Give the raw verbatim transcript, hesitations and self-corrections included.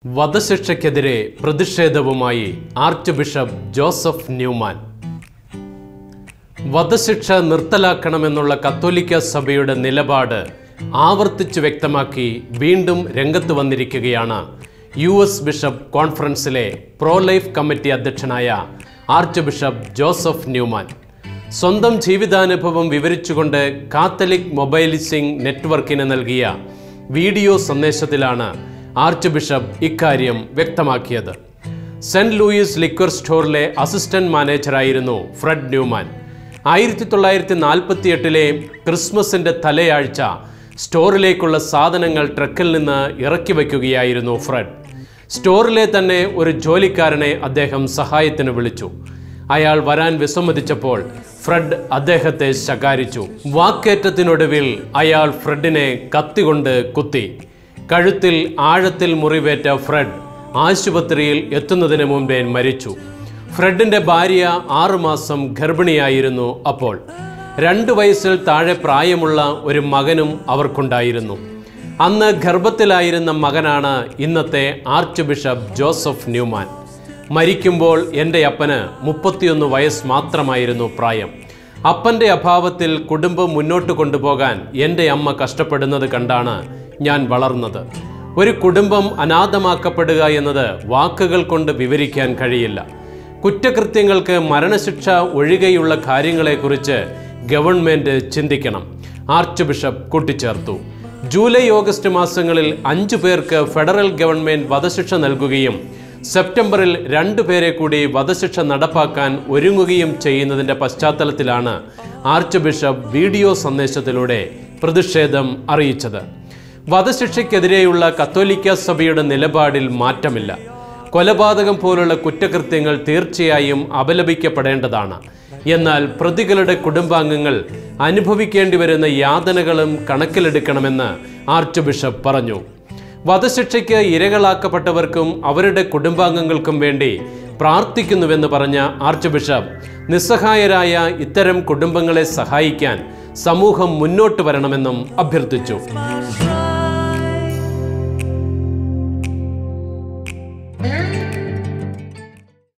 വധശിക്ഷയ്ക്കെതിരെ പ്രതിഷേധവുമായി arch bishop Joseph Newman. വധശിക്ഷ നിർത്തലാക്കണമെന്നുള്ള കത്തോലിക്ക സഭയുടെ നിലപാട് ആവർത്തിച്ചു വ്യക്തമാക്കി വീണ്ടും രംഗത്ത് വന്നിരിക്കുകയാണ് യു എസ് ബിഷപ്പ് കോൺഫറൻസിലെ പ്രോ ലൈഫ് കമ്മിറ്റി അധ്യക്ഷനായ ആർച്ച് ബിഷപ്പ് ജോസഫ് ന്യൂമാൻ. സ്വന്തം ജീവിതാനുഭവം വിവരിച്ചുകൊണ്ട് കാത്തലിക് മൊബൈലിസിംഗ് നെറ്റ്വർക്കിന് നൽകിയ വീഡിയോ സന്ദേശത്തിലാണ് ആർച്ച് ബിഷപ്പ് ഇക്കാര്യം വ്യക്തമാക്കിയത്. സെന്റ് ലൂയിസ് ലിക്വർ സ്റ്റോറിലെ അസിസ്റ്റന്റ് മാനേജറായിരുന്നു ഫ്രെഡ് ന്യൂമാൻ. ആയിരത്തി തൊള്ളായിരത്തി നാൽപ്പത്തി എട്ടിലെ ക്രിസ്മസിൻ്റെ തലയാഴ്ച സ്റ്റോറിലേക്കുള്ള സാധനങ്ങൾ ട്രക്കിൽ നിന്ന് ഇറക്കി വയ്ക്കുകയായിരുന്നു ഫ്രെഡ്. സ്റ്റോറിലെ തന്നെ ഒരു ജോലിക്കാരനെ അദ്ദേഹം സഹായത്തിന് വിളിച്ചു. അയാൾ വരാൻ വിസമ്മതിച്ചപ്പോൾ ഫ്രെഡ് അദ്ദേഹത്തെ ശകാരിച്ചു. വാക്കേറ്റത്തിനൊടുവിൽ അയാൾ ഫ്രെഡിനെ കത്തികൊണ്ട് കുത്തി. കഴുത്തിൽ ആഴത്തിൽ മുറിവേറ്റ ഫ്രെഡ് ആശുപത്രിയിൽ എത്തുന്നതിന് മുമ്പേ മരിച്ചു. ഫ്രെഡിൻ്റെ ഭാര്യ ആറുമാസം ഗർഭിണിയായിരുന്നു. അപ്പോൾ രണ്ട് വയസ്സിൽ താഴെ പ്രായമുള്ള ഒരു മകനും അവർക്കുണ്ടായിരുന്നു. അന്ന് ഗർഭത്തിലായിരുന്ന മകനാണ് ഇന്നത്തെ ആർച്ച് ബിഷപ്പ് ജോസഫ് ന്യൂമാൻ. മരിക്കുമ്പോൾ എൻ്റെ അപ്പന് മുപ്പത്തിയൊന്ന് വയസ്സ് മാത്രമായിരുന്നു പ്രായം. അപ്പൻ്റെ അഭാവത്തിൽ കുടുംബം മുന്നോട്ട് കൊണ്ടുപോകാൻ എൻ്റെ അമ്മ കഷ്ടപ്പെടുന്നത് കണ്ടാണ് ഞാൻ വളർന്നത്. ഒരു കുടുംബം അനാഥമാക്കപ്പെടുക എന്നത് വാക്കുകൾ കൊണ്ട് വിവരിക്കാൻ കഴിയില്ല. കുറ്റകൃത്യങ്ങൾക്ക് മരണശിക്ഷ ഒഴികെയുള്ള കാര്യങ്ങളെക്കുറിച്ച് ഗവൺമെൻറ് ചിന്തിക്കണം, ആർച്ച് ബിഷപ്പ് കൂട്ടിച്ചേർത്തു. ജൂലൈ ഓഗസ്റ്റ് മാസങ്ങളിൽ അഞ്ചു പേർക്ക് ഫെഡറൽ ഗവൺമെൻറ് വധശിക്ഷ നൽകുകയും സെപ്റ്റംബറിൽ രണ്ടു പേരെ കൂടി വധശിക്ഷ നടപ്പാക്കാൻ ഒരുങ്ങുകയും ചെയ്യുന്നതിൻ്റെ പശ്ചാത്തലത്തിലാണ് ആർച്ച് ബിഷപ്പ് വീഡിയോ സന്ദേശത്തിലൂടെ പ്രതിഷേധം അറിയിച്ചത്. വധശിക്ഷയ്ക്കെതിരെയുള്ള കത്തോലിക്ക സഭയുടെ നിലപാടിൽ മാറ്റമില്ല. കൊലപാതകം പോലുള്ള കുറ്റകൃത്യങ്ങൾ തീർച്ചയായും അപലപിക്കപ്പെടേണ്ടതാണ്. എന്നാൽ പ്രതികളുടെ കുടുംബാംഗങ്ങൾ അനുഭവിക്കേണ്ടി വരുന്ന യാതനകളും കണക്കിലെടുക്കണമെന്ന് ആർച്ച് ബിഷപ്പ് പറഞ്ഞു. വധശിക്ഷയ്ക്ക് ഇരകളാക്കപ്പെട്ടവർക്കും അവരുടെ കുടുംബാംഗങ്ങൾക്കും വേണ്ടി പ്രാർത്ഥിക്കുന്നുവെന്ന് പറഞ്ഞ ആർച്ച് ബിഷപ്പ് നിസ്സഹായരായ ഇത്തരം കുടുംബങ്ങളെ സഹായിക്കാൻ സമൂഹം മുന്നോട്ട് വരണമെന്നും അഭ്യർത്ഥിച്ചു.